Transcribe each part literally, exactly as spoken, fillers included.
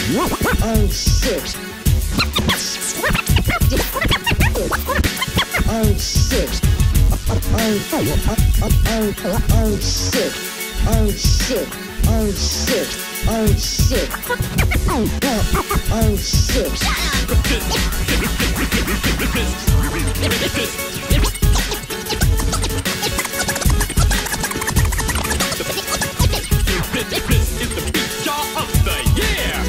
Oh shit. Oh shit. Oh, oh, oh, oh, oh shit. Oh shit. Oh shit. Oh shit. Oh, oh, oh shit. This is the beat jar of the year.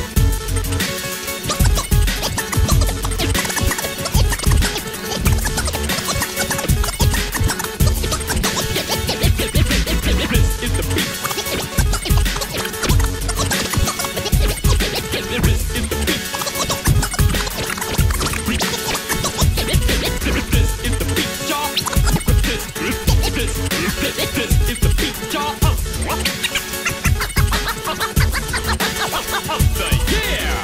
This is the beat. This is the beat. This is the beat jar. This, this, this, this is the beat jar of of the year.